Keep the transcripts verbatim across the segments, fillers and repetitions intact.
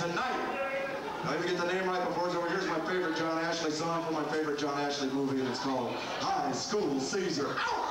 Tonight. I didn't get the name right before, so here's my favorite John Ashley song from my favorite John Ashley movie, and it's called High School Caesar.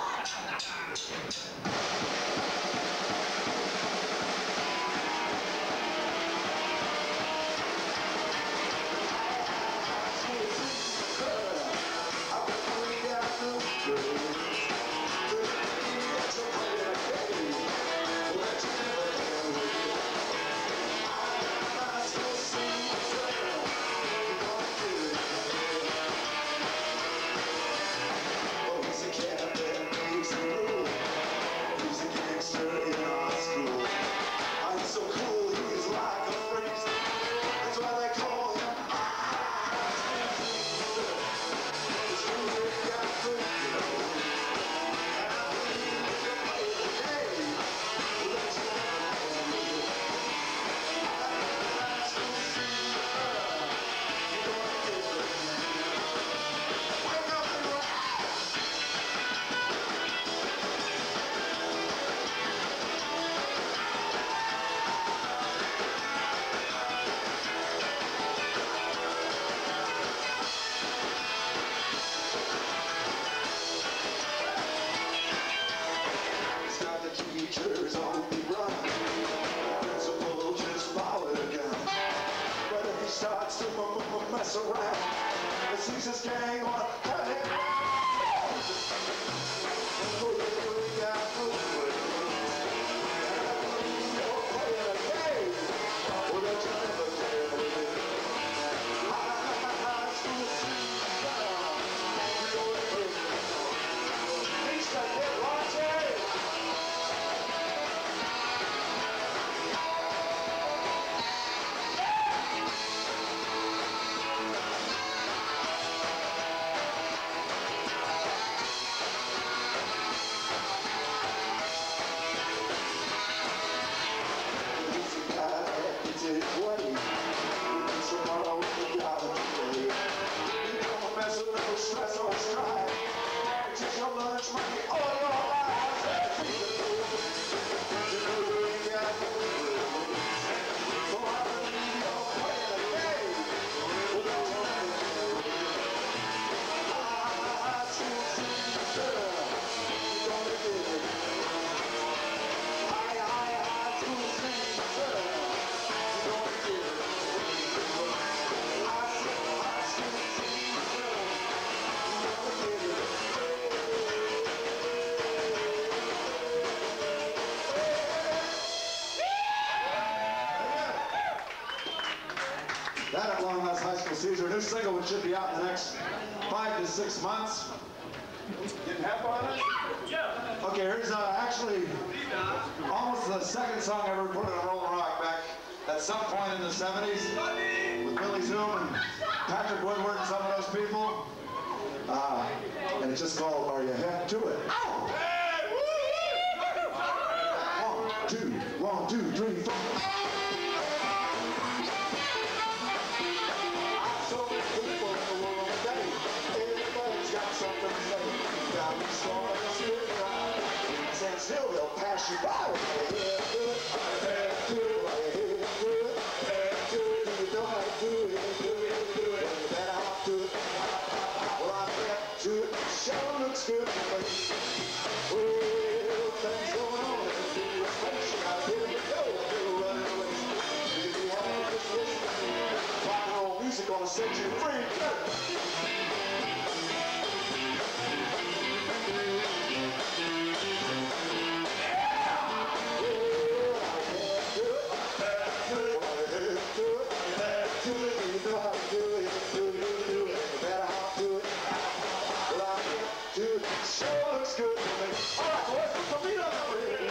Mess around, the Caesar's gang wanna cut it down. We got food. You're playing a game. Well, don't you never tell me. High school Caesar. Please cut that latte. Stress or strife, just your lunch money all your life. You know you ain't got no rules, so I believe you're playing a game. Well, don't you know? High school Caesar, you're gonna get it. High, high, high school Caesar, you're gonna get it. I said high school Caesar. That at long last, High School Caesar. A new single which should be out in the next five to six months. Getting half on it? Yeah. Okay, here's uh, actually almost the second song I ever put on Roll Rock back at some point in the seventies with Billy Zoom and Patrick Woodward and some of those people. Uh, and it's just called Are You Hep to It? One, two, one, two, three, four. I'm so people in the world today. Everybody's got something to say. Got me strong and sit right. And still they'll pass you by. Head to it, head to it, head to it. You know how to do it, do it, do it. You better hop to it. Well, I'm hep to it. Sure looks good to me. Well, things going on in the city of station. I didn't go to running away. You can be happy just listening to me. Rock and roll music gonna set you free. Sure looks good to me. All right, boys, put some feet up over here.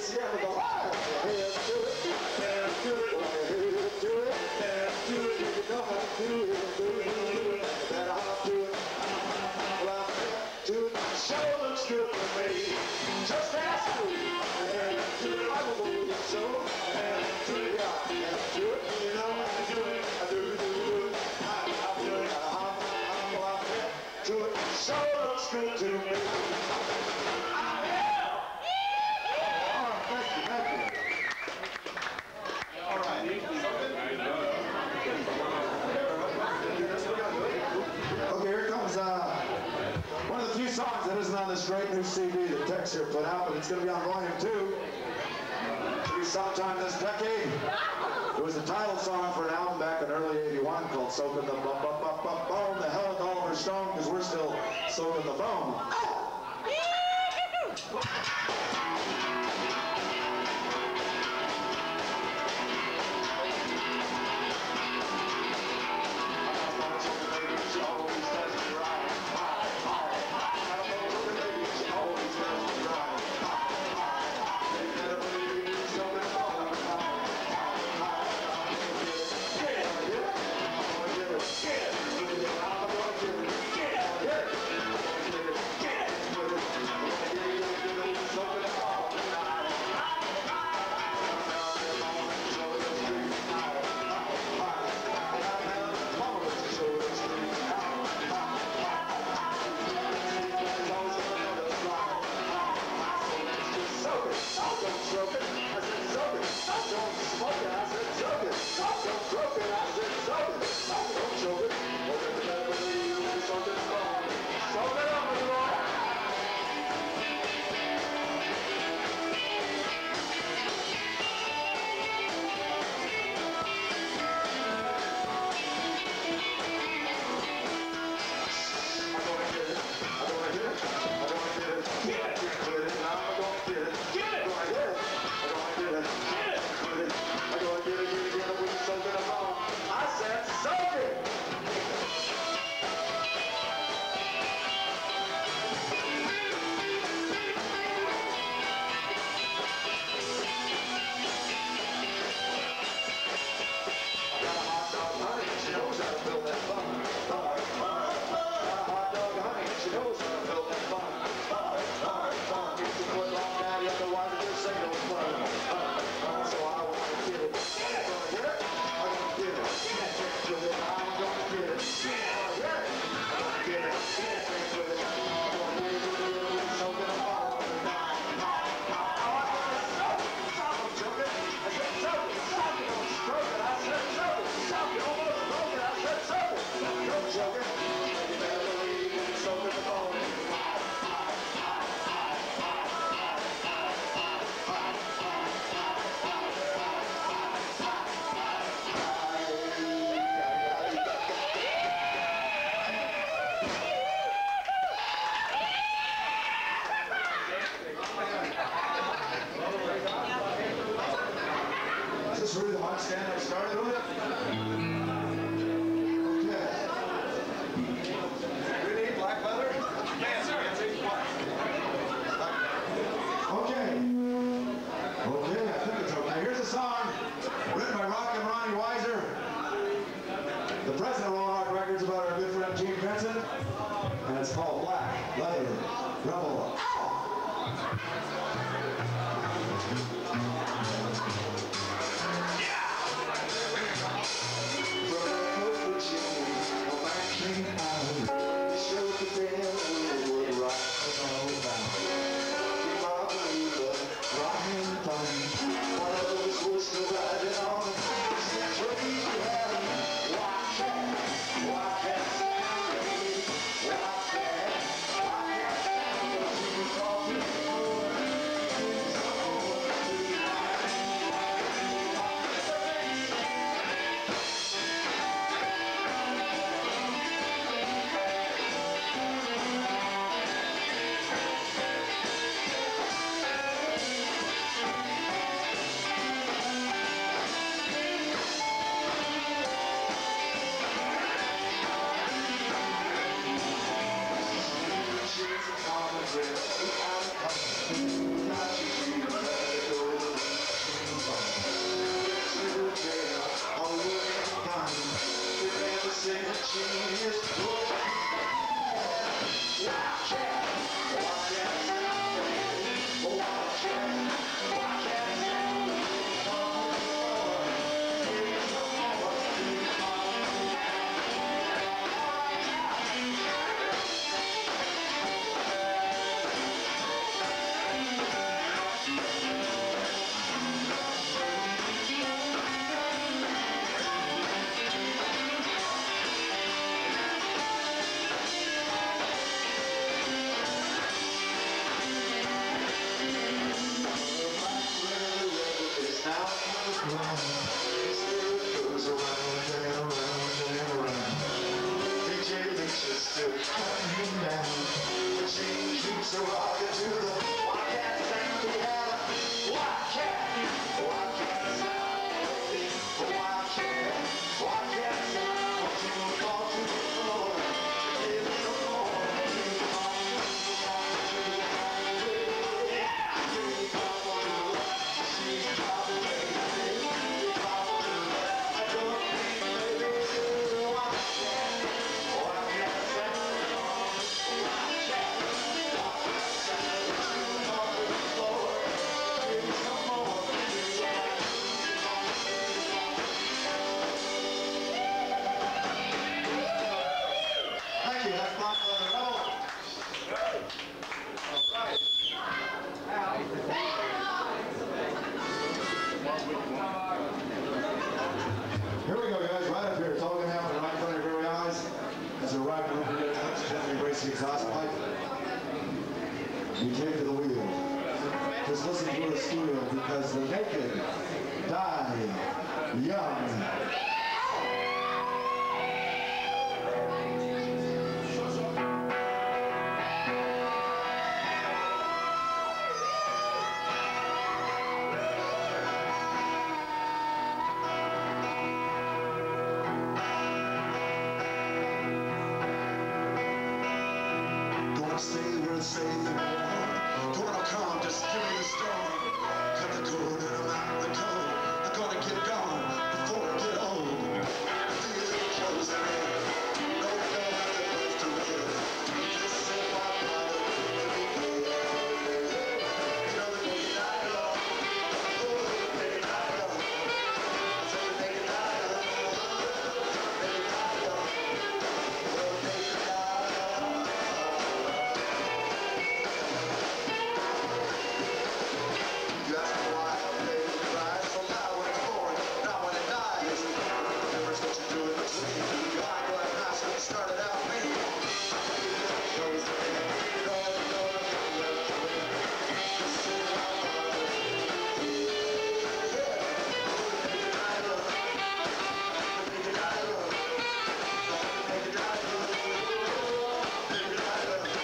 it's the end of the line. Head to it, head to it, head to it, head to it. You know how to do it, do it, do it. Better how to do it. Well, I'm to it. Show looks good for me. Just ask me. Head to it. I will move it so. Head to it, yeah. Head to it. You know how to do it. I do, do, do it. I, I do it. I hop, hop, hop, head to it. Show looks good to me. Songs that isn't on this great new C D that Tex here put out, but it's going to be on volume two. It'll be sometime this decade. It was the title song for an album back in early eighty-one called Soaking the Bum Bum Bum Bum Bone. The hell with Oliver Stone, because we're still soaking the bone. Is this really the hot stand I started with? Okay. We need black leather? Yes, sir. Okay. Okay, I think it's okay. Here's a song written by Rock and Ronnie Weiser, the president of Roll Rock Records, about our good friend Gene Benson, and it's called Black Leather Rebel. From goes around and around and around. D J Leach is still cutting him down. The machine keeps a rocking to the Wildcat sound we have. Wildcat, Wildcat sound. Wildcat, Wildcat sound. What you call to the floor? Give me some more. Here we go, guys, right up here, talking now in the right front of your very eyes. As a right one over there, touch gently raise the exhaust pipe. You take to the wheel. Just listen to the squeal because the naked die young. Stay where it's safe and warm. Don't wanna come, just give me the storm. Cut the cord and I'm out the cold. I'm gonna get gone before I get old. Feel it closing in. No feeling like the birth to live. This is my body. You know the day I love. Oh, the day I love. I said the day I love. The day I love. The day I love. You ask me why a baby cries so loud when it's born, not when it dies. Remember what you do in between. You hide like nice when you started out me. Shows the man, you know you know you left the way. This is my mother. Yeah, the naked I love. The naked I love. The naked I love. The naked I love. The naked I love.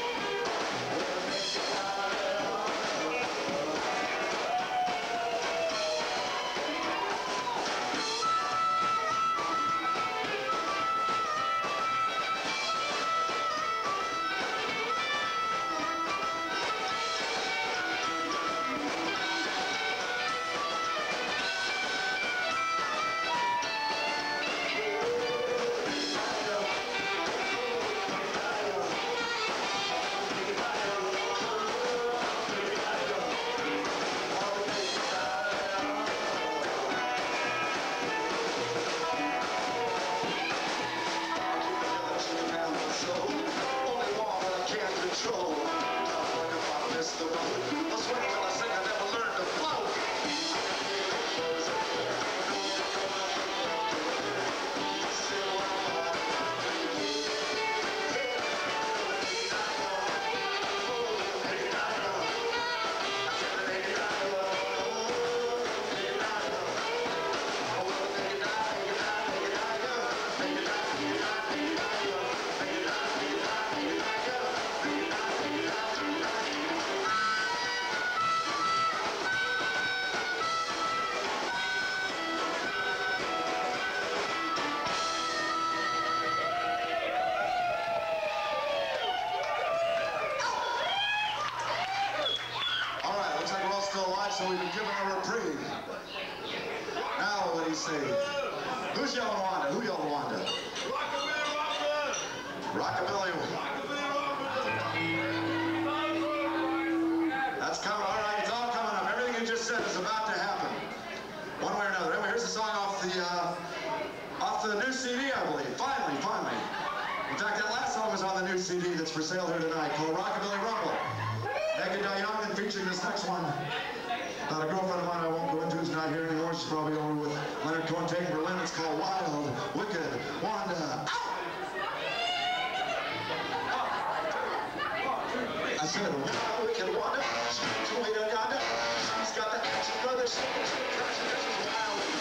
So we can give him a reprieve. Now what do you say? Who's yelling Wanda? Who yelled Wanda? Rockabilly, Rockabilly. Rockabilly. That's coming. All right, it's all coming up. Everything you just said is about to happen, one way or another. Anyway, here's a song off the uh, off the new C D, I believe. Finally, finally. In fact, that last song is on the new C D that's for sale here tonight, called Rockabilly Rumble. Naked Die Young, and featuring this next one. Now, a girlfriend of mine I won't go into who's not here anymore. She's probably over with Leonard Cohen taking Berlin. It's called Wild, Wicked, Wanda. Ow! I said, Wild, Wicked, Wanda. She's way to Uganda. She's got the action brother. She's wild.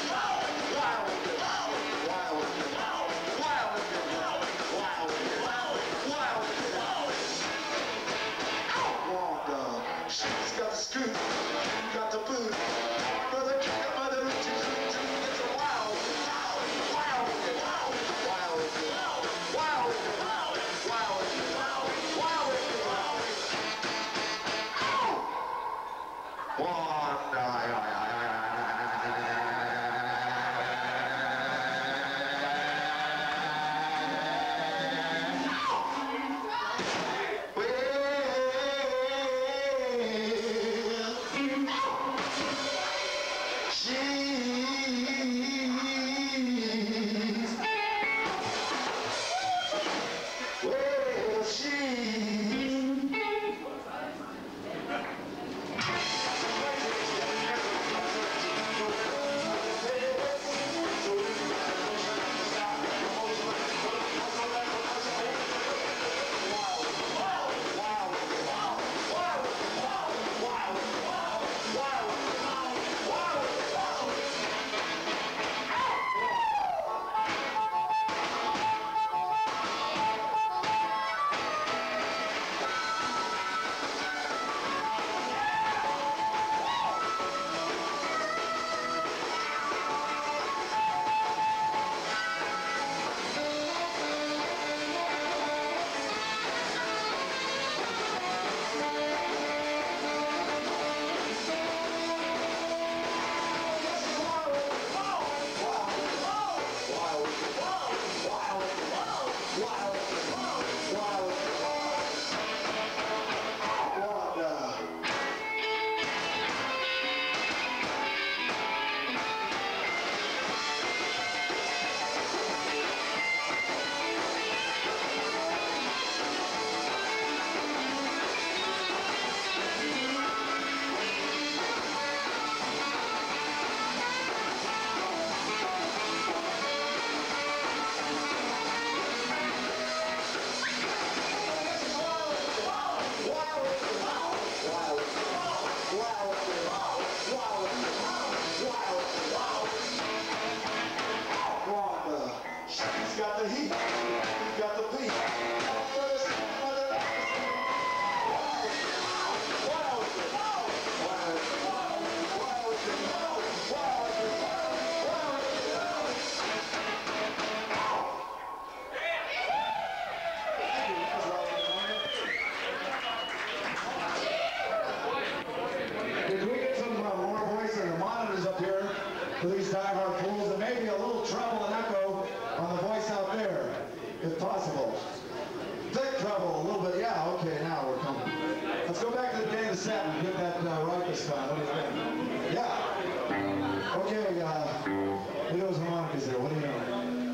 diehard fools, and maybe a little treble and echo on the voice out there, if possible. Thick treble, a little bit, yeah, okay, now we're coming. Let's go back to the day of the set and get that uh, right this time. What do you think? Yeah. Okay, uh, look at those harmonicas there. What do you know?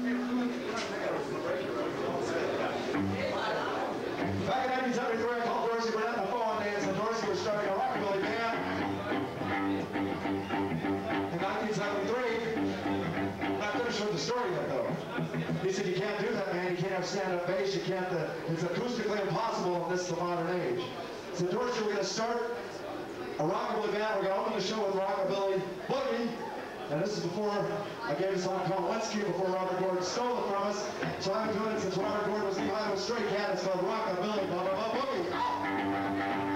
Back in nineteen seventy-three, I called Dorsey Burnett on the phone days, and Dorsey was starting a rockabilly band. In nineteen seventy-three, I'm not finished with the story yet, though. He said, you can't do that, man. You can't have stand-up bass. You can't, uh, it's acoustically impossible in this the modern age. So Dorsey, we're going to start a rockabilly band. We're going to open the show with Rockabilly Boogie. And this is before I gave a song called Wensky, before Robert Gordon stole it from us. So I've been doing it since Robert Gordon was the guy with a stray cat. It's called Rockabilly Blah, blah, blah, Boogie.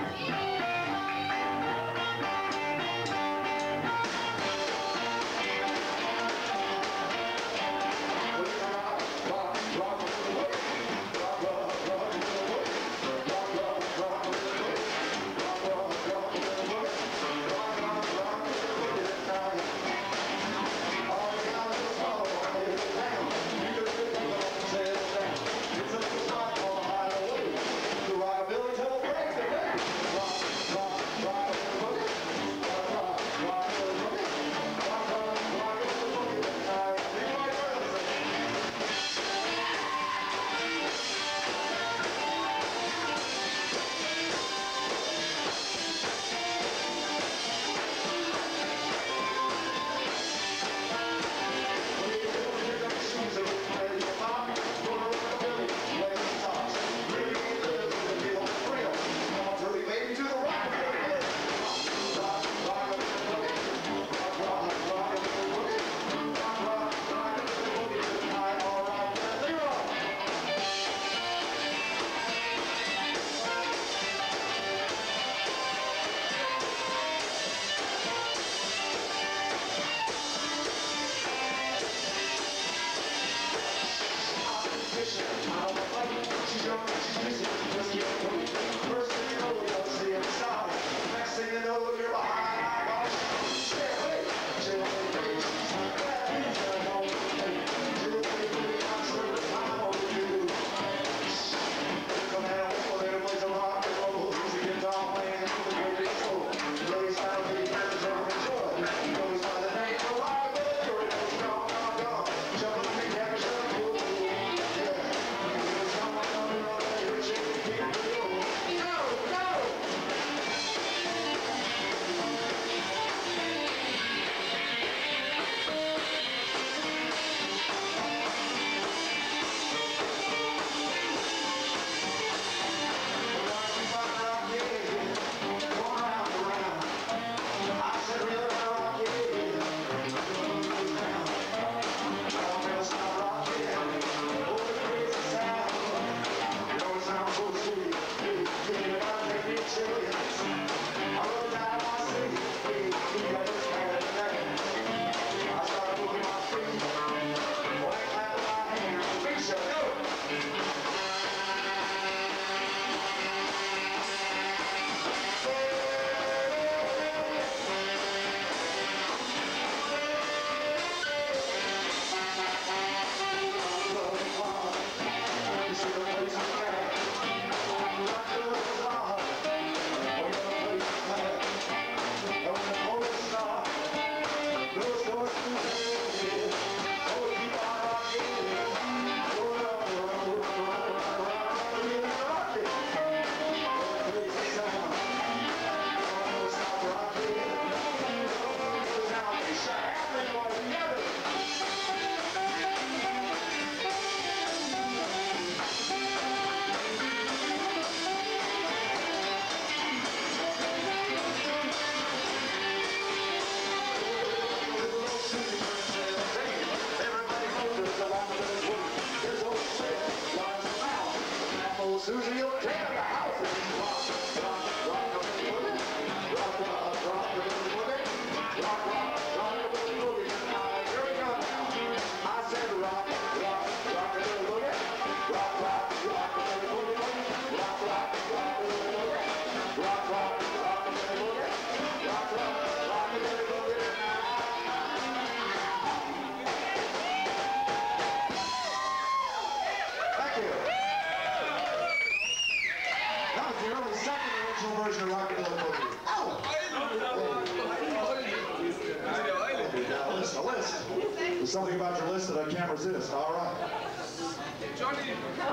list. There's something about your list that I can't resist. All right. Johnny.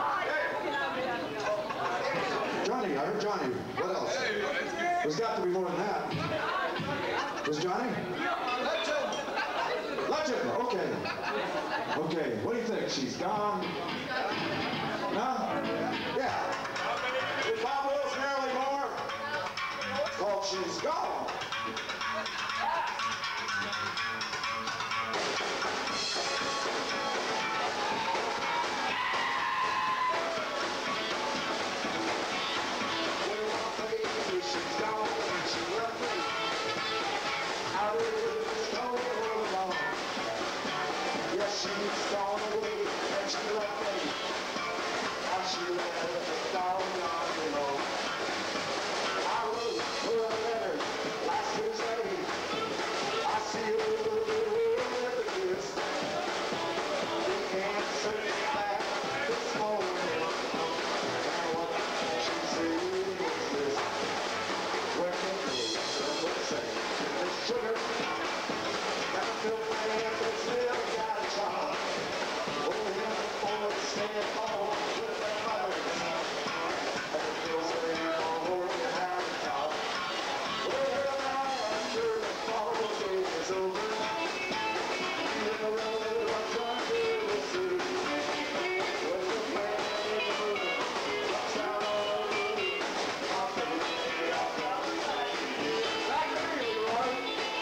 Johnny, I heard Johnny. What else? There's got to be more than that. There's Johnny? Legend. Legend, okay. Okay, what do you think? She's gone? No? Yeah. If Bob Wills Merrily More, it's called She's Gone. She's gone away, and she left me. And she left me down on below. I wrote her a letter last Tuesday. I see her with a kiss. The answer back this morning. And what she said was this. Where can you say there's sugar? And the milk man that's still got a child. Oh, him for the stand home with their mothers. And the girls are in for the house top. Well, after the fall day is over, you know what's under the sea. With the man in the moon, drops out on the roof. I'll take it, I'll probably take it. Like me, right?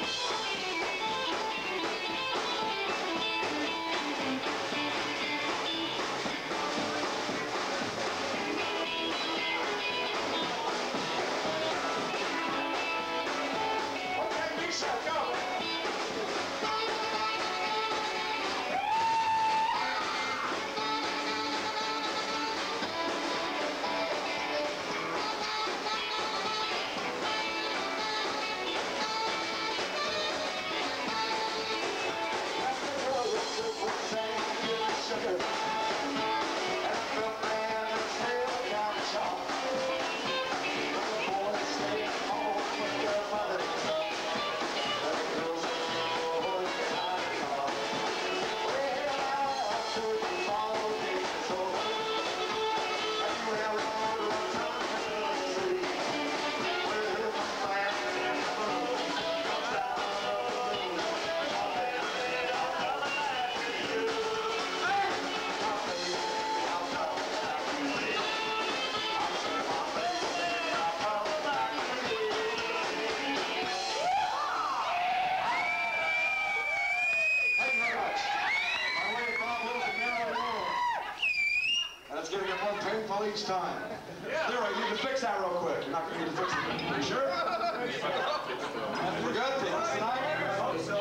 Each time. Yeah. There, you need to fix that real quick. You're not going to need to fix it. Are you sure? We're good? Thanks tonight? Oh, so.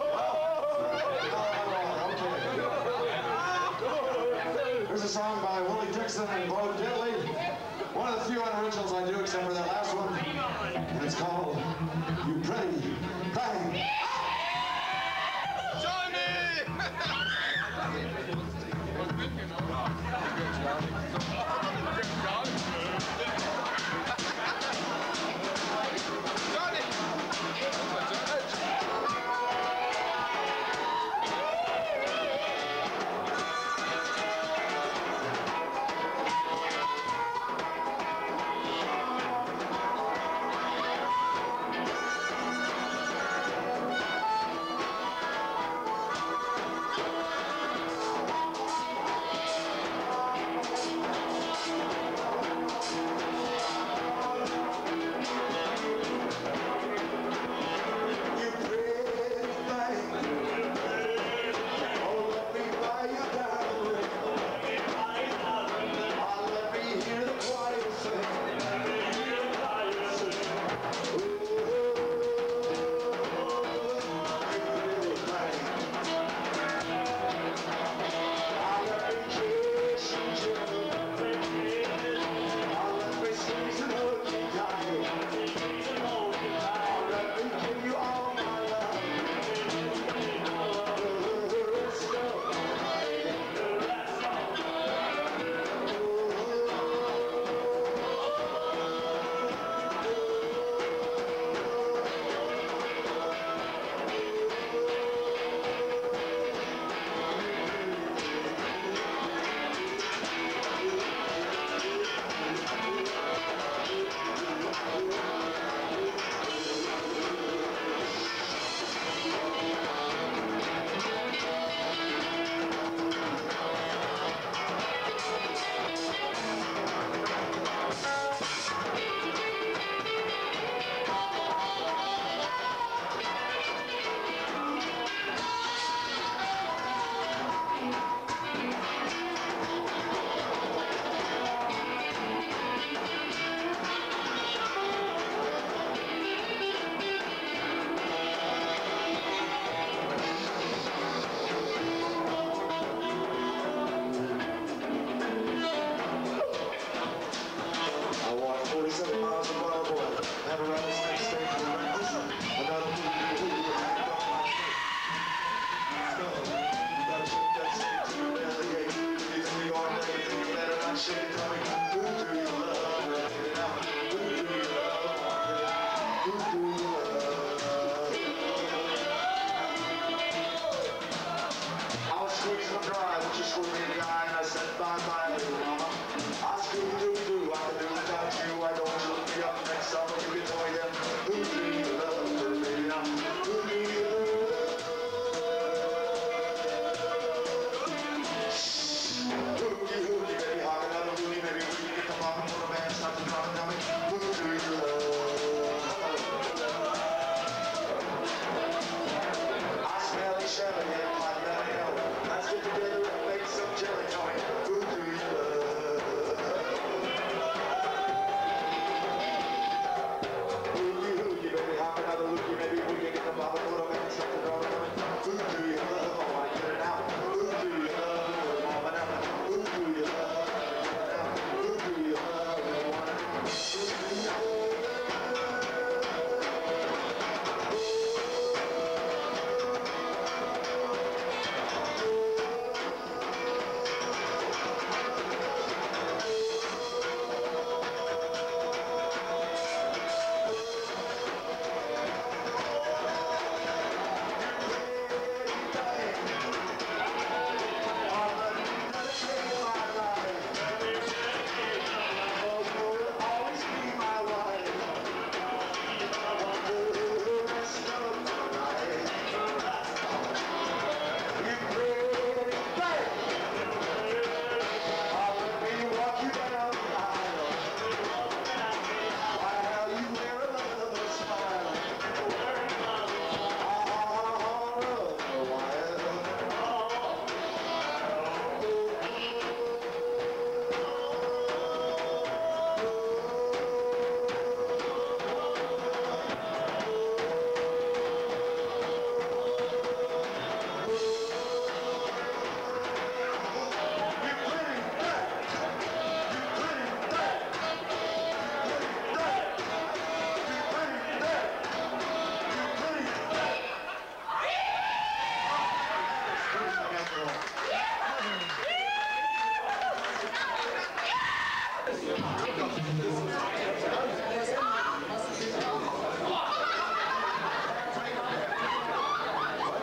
Okay. Here's a song by Willie Dixon and Bo Diddley. One of the few unoriginals I do, except for that last one. And it's called You Pretty Thing. Johnny!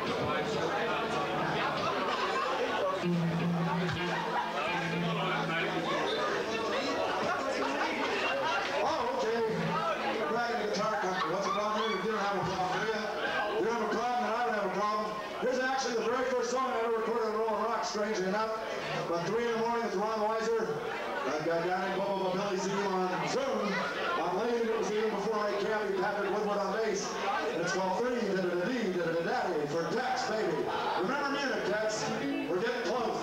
Oh, okay. We're back in the guitar country. What's the problem here? You don't have a problem, do you? You don't have a problem, and I don't have a problem. Here's actually the very first song I ever recorded on Rolling Rock, strangely enough. About three in the morning with Ron Weiser. That guy down in Rockabilly on Zoom. I'm late, it was even before I camped Patrick Woodward on bass. And it's called Three, da-da-da-dee, da-da-da-daddy, for Tex, baby. Remember music, Tex. We're getting close.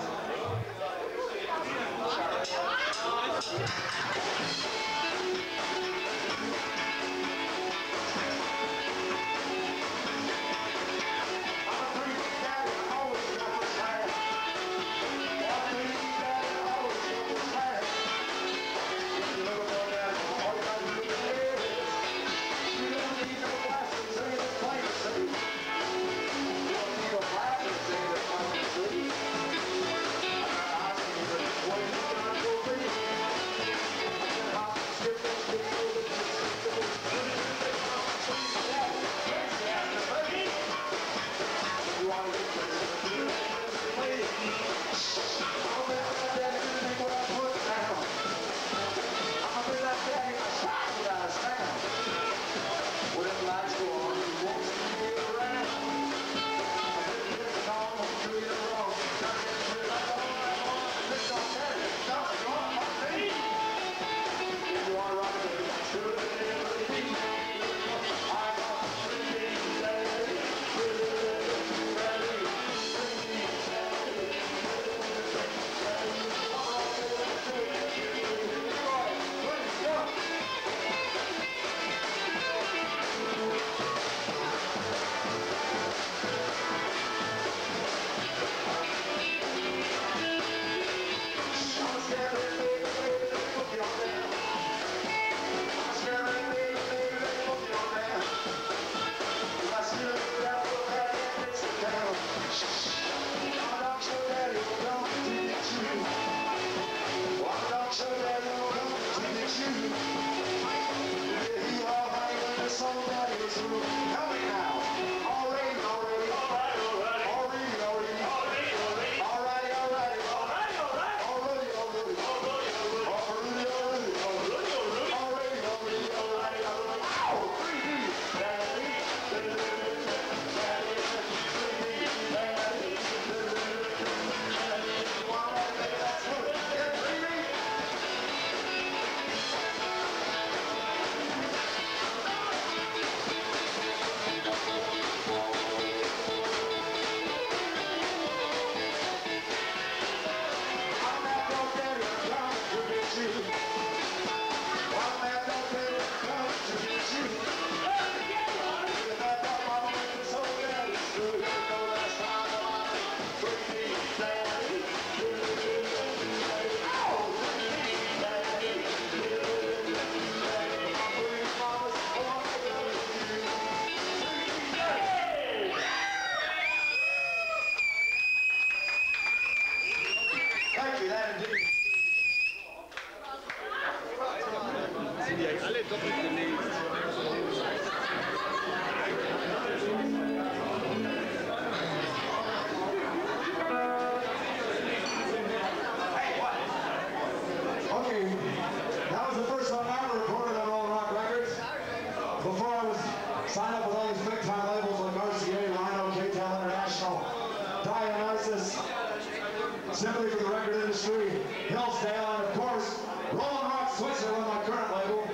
Simply for the record industry, Hillsdale, and of course, Rolling Rock Switzerland, my current label.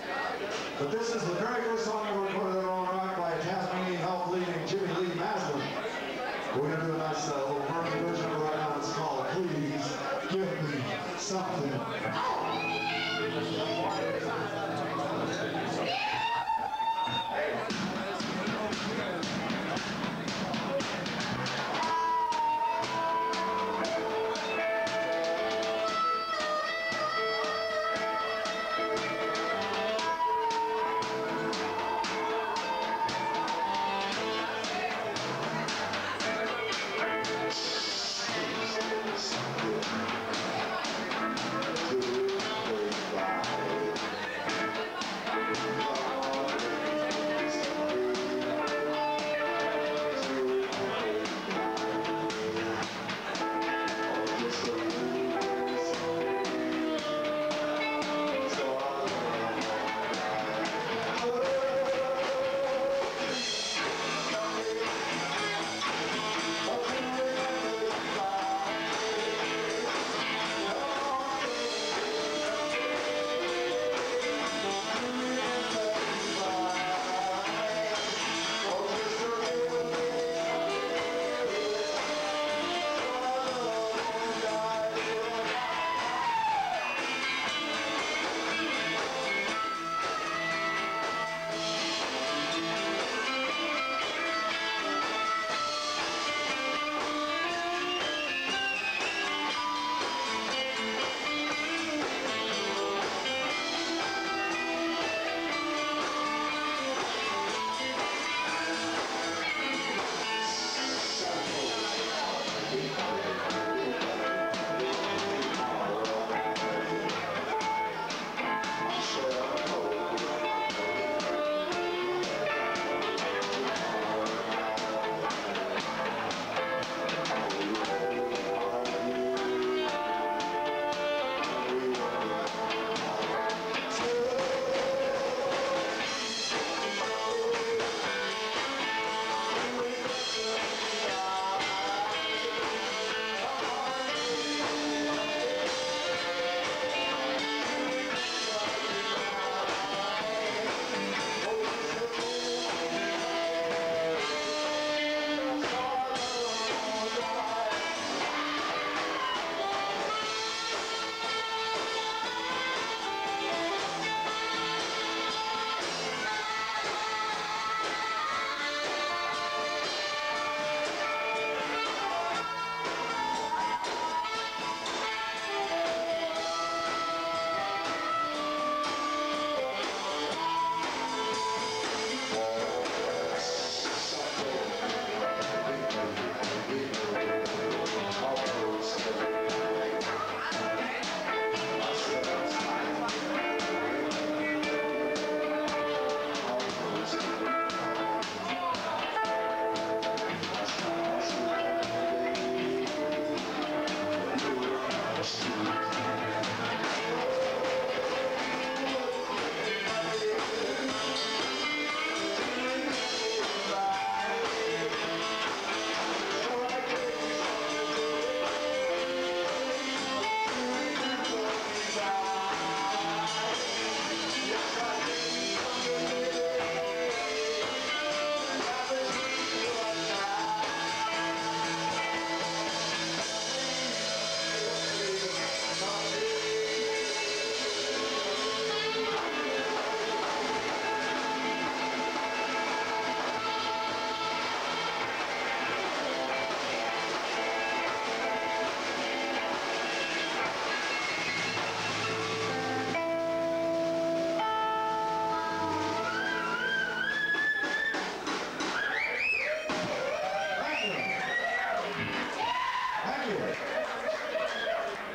But this is the very first song I recorded at Rolling Rock by a Tasmanian health leading Jimmy Lee Maslin. We're going to do a nice uh, little perfect version of it right now. It's called Please Give Me Something. Goodbye.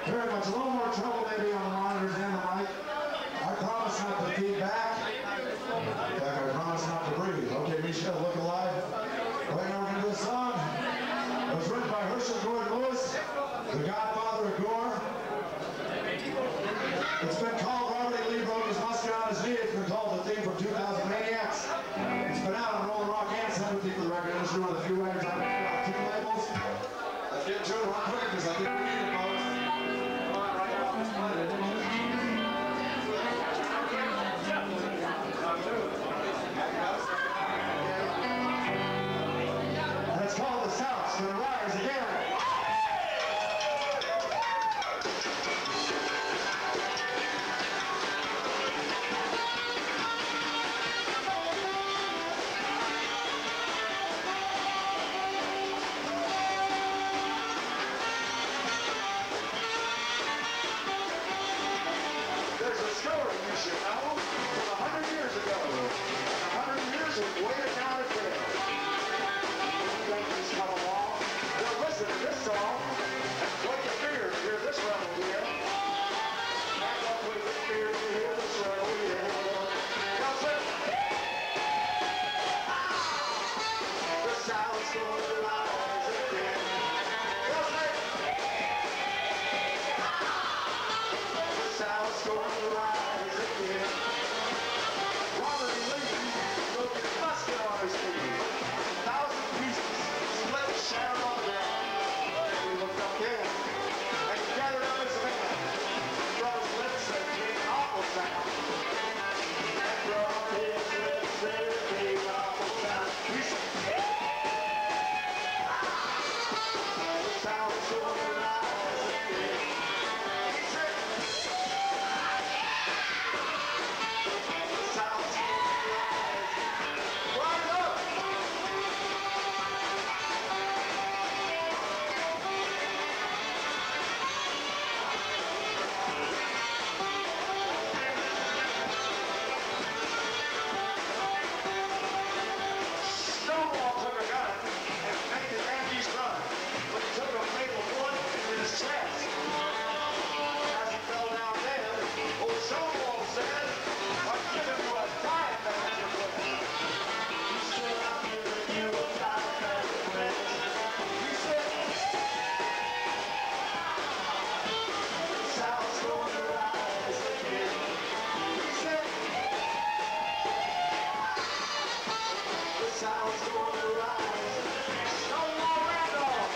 very much a little more trouble maybe on the monitors and the mic. I promise not to feedback. In fact, I promise not to breathe. Okay, Michelle, look alive. Right now we're going to do a song. It was written by Herschel Gordon Lewis, the godfather of gore. It's been called Rockabilly broke his musket on his knee. It's been called the theme from two thousand Maniacs. It's been out on Rolling Rock and Sympathy for the record industry, one of the few records on two labels. Let's get to it real quick because I think we need it, folks. Come on, right off this planet. And it's called The South's Gonna Rise Again. There's a story you should know from a hundred years ago. A hundred years of way down a trail. Yankees come along. They'll listen to this song and play your fear to hear this rebel here. Back up with the fear to hear this rebel here. Now say, the South's going to rise again. Now say, the South's going to rise again. Robert Lee broke his musket on his knee. A thousand pieces split and shattered on the ground. He looked up there and he gathered up his men. Brought his lips and made an awful sound. And brought his lips and made an awful sound. He said, the South's going to rise again. He said, the South's going to rise. Rise up! Stonewall took a gun and made the Yankees run, but he took a fatal bullet in his chest. As he fell down dead, old Stonewall said, "I'm giving you a dime to have your friend." He said, "I'm giving you a dime to have your friend." He said, "The South's going to rise again." He said, the South's going to rise. Stonewall Randolph.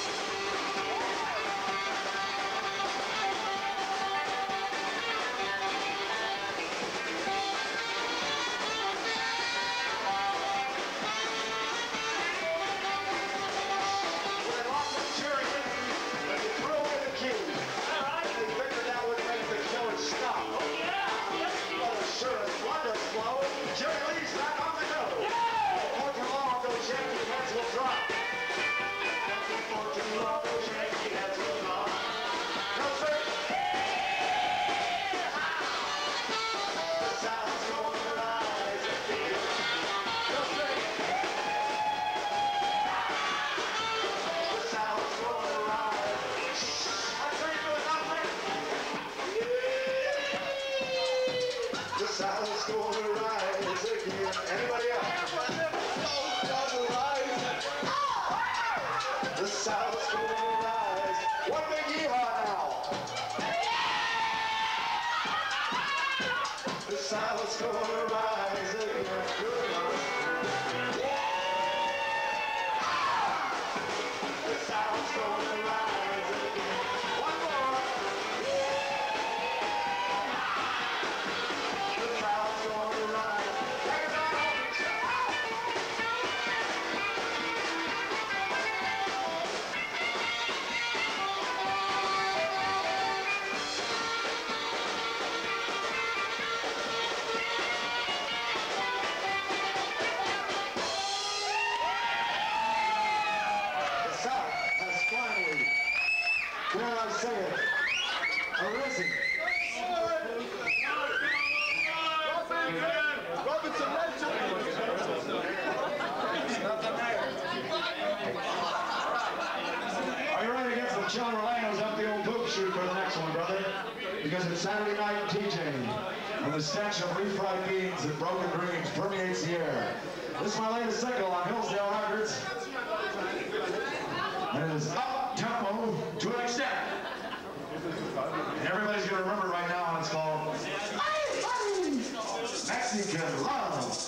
When they locked up Jerry Lee, and they threw away the key, and they figured that would make the killing stop. But as sure as blood does flow, Jerry Lee's back on the go. Before too long, those Yankee heads will drop. Before too long, those Yankee heads will drop. No, sir. The South's going to rise again. No, sir. The South's going to rise. I say good nothing. The South's going to rise again. Anybody else? The South's going to rise. One big yeehaw now. The South's going to rise again. Good enough. The South's going to rise again. One more. The South's going to rise. Take it back home. dare I say it, arisen. Are you ready to get some John Orlando's up the old poop t-shirt for the next one, brother, because it's Saturday night in T J, and the stench of refried beans and broken dreams permeates the air. This is my latest single on Hillsdale Records, and it is up-tempo to an extent. And everybody's going to remember right now, and it's called Mexican Love.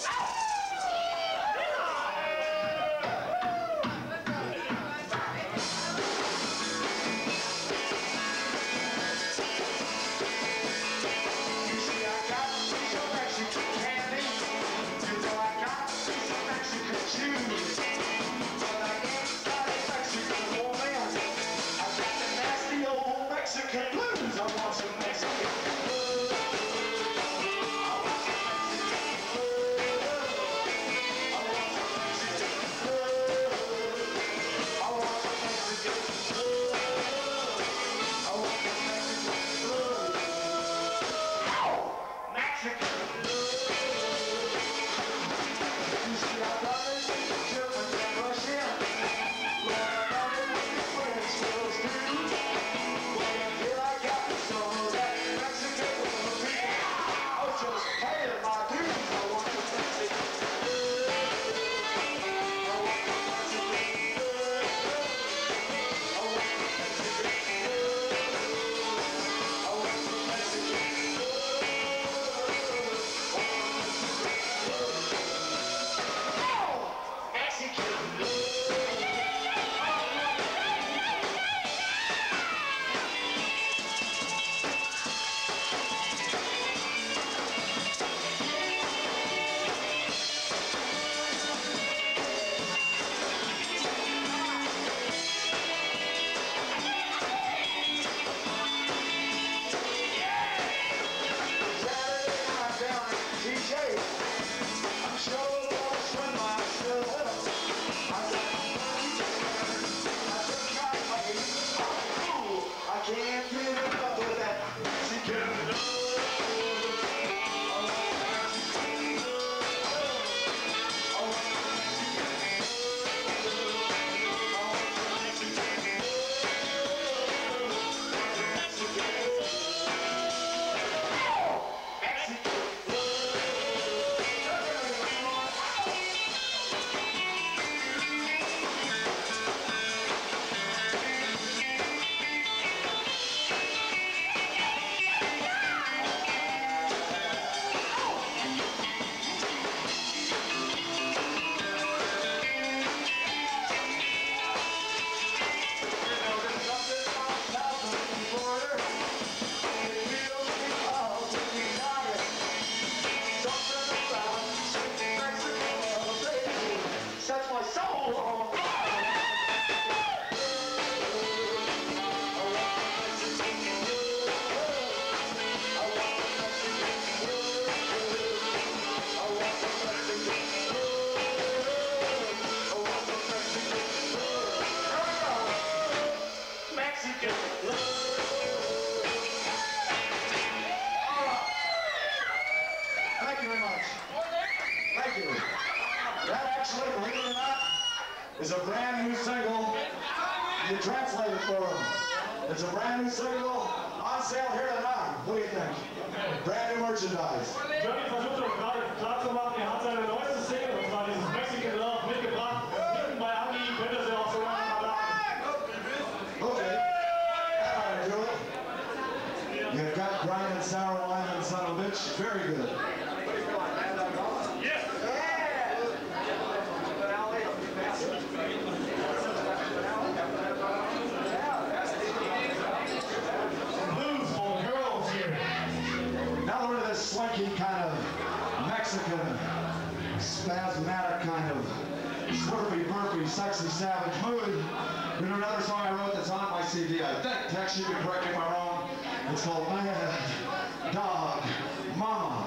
Is a brand new single. You translate it for them. It's a brand new single on sale here tonight. What do you think? Brand new merchandise. Johnny versucht doch gerade klar zu machen, er hat seine neueste Single, und zwar dieses Mexican Love, mitgebracht. Hinten bei Andi könnt ihr sie auch so lange verladen. Okay. All right, Julie. You've got grinding sour wine and son of a bitch. Very good. Swanky kind of Mexican, spasmodic kind of swervy, burpy, sexy, savage mood. Here's another song I wrote that's on my C D. I think, Tex, you can correct me if I'm wrong. It's called Mad Dog Mama.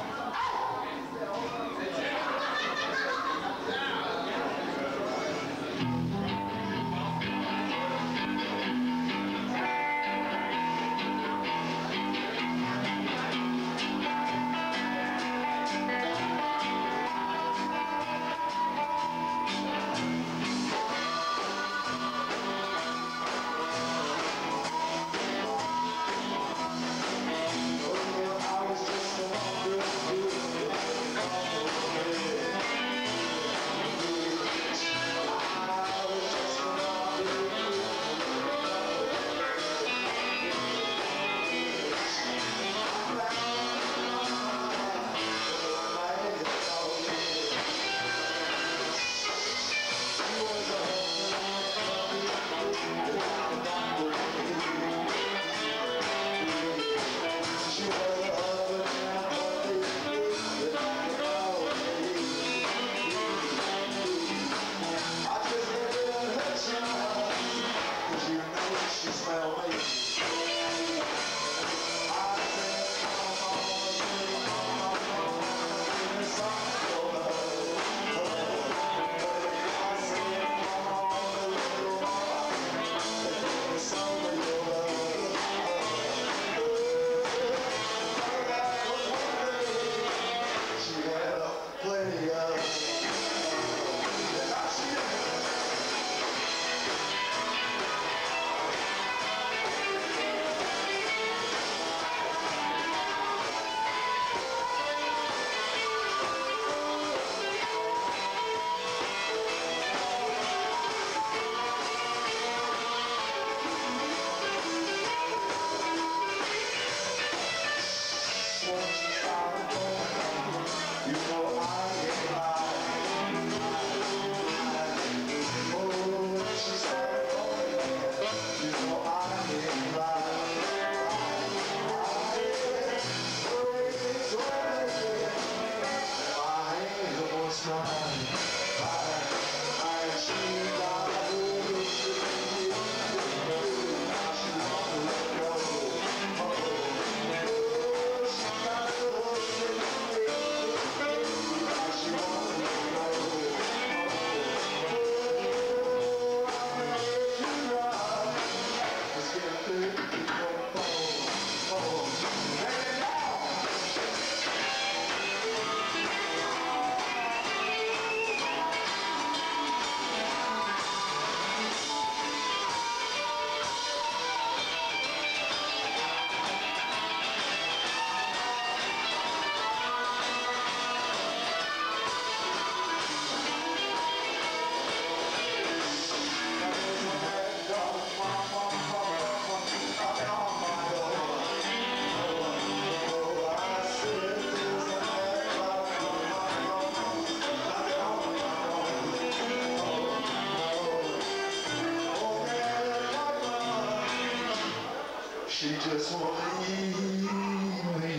She just won't leave me.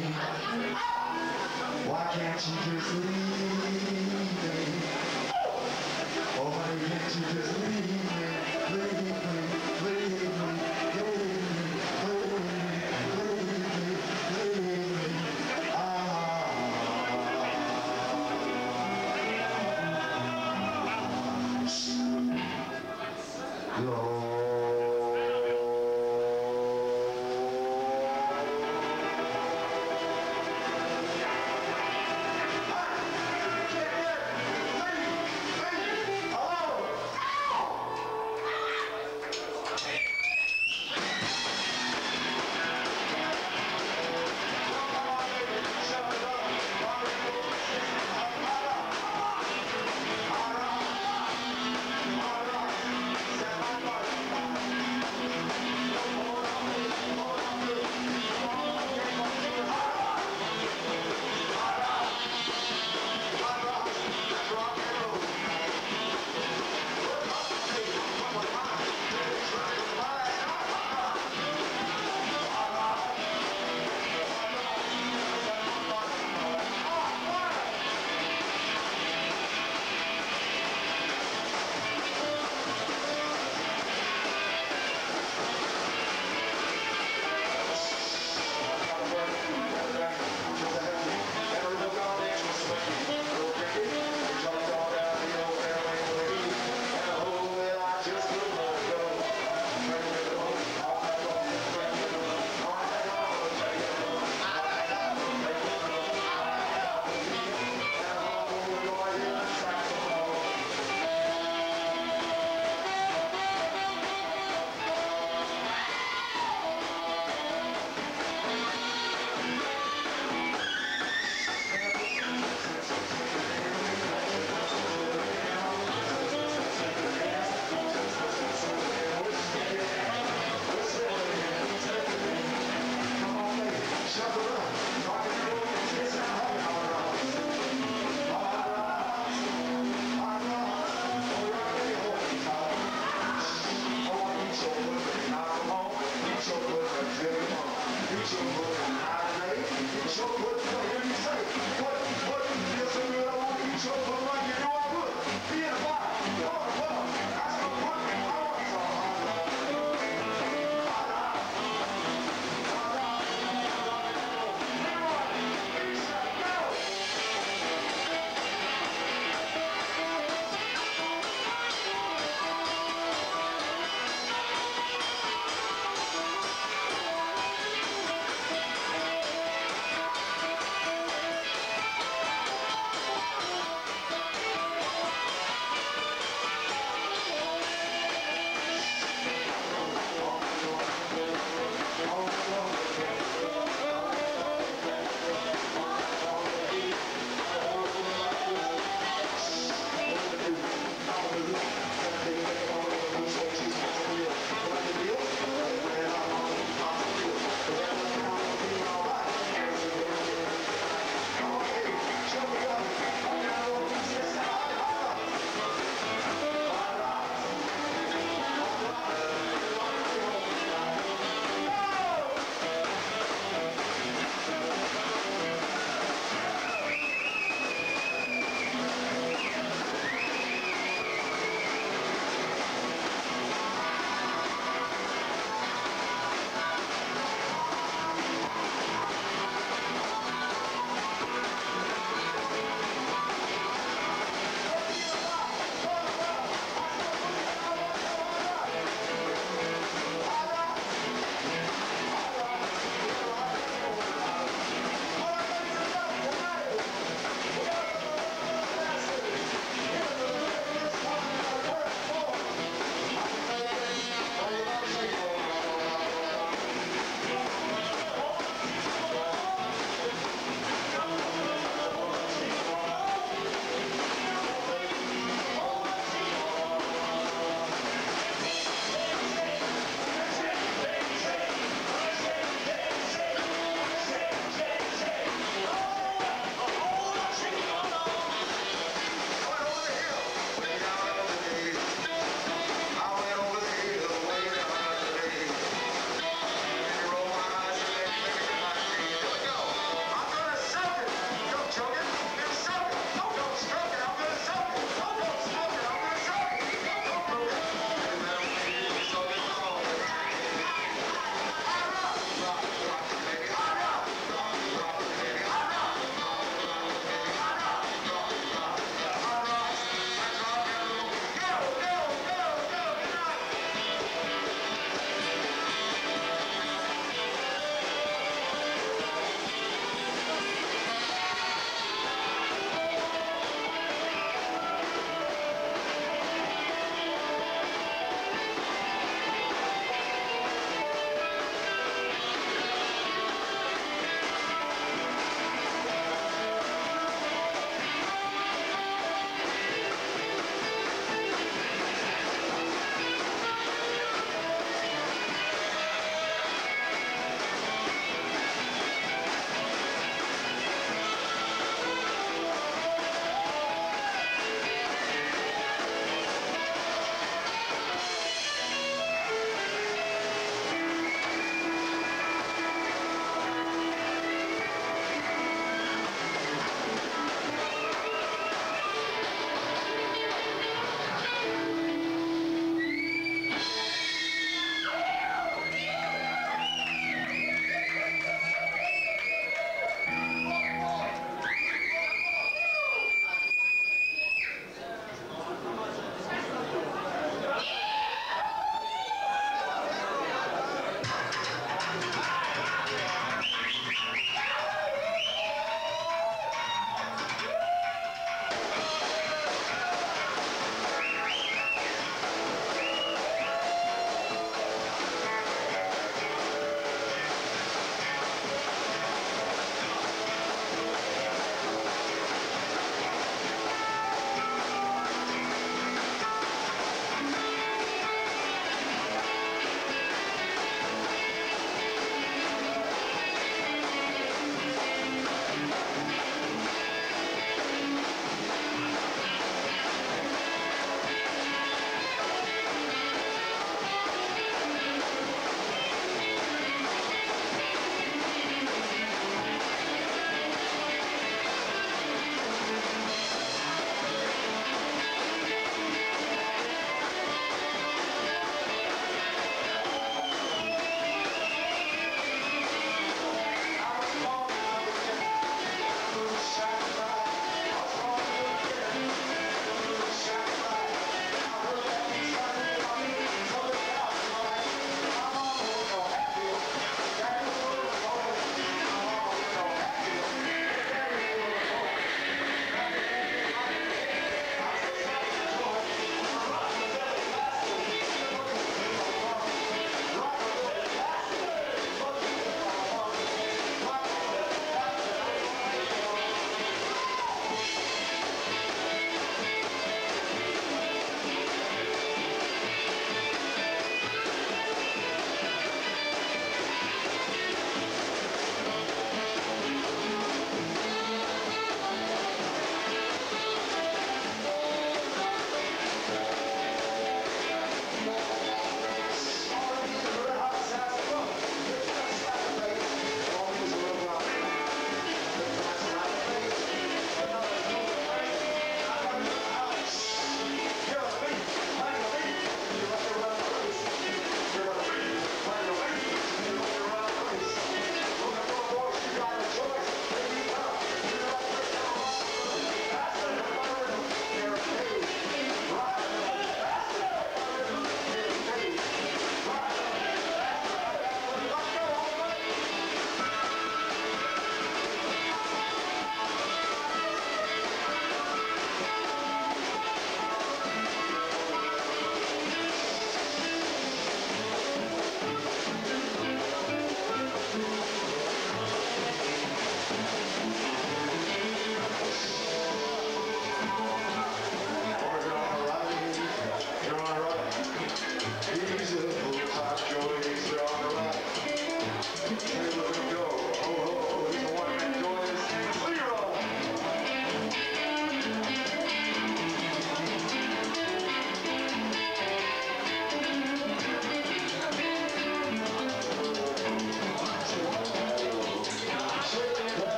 Why can't she just leave me? Oh, honey, can't you just leave me? Leave me, leave me, leave me, leave me, leave me, leave me. Ah. Lord.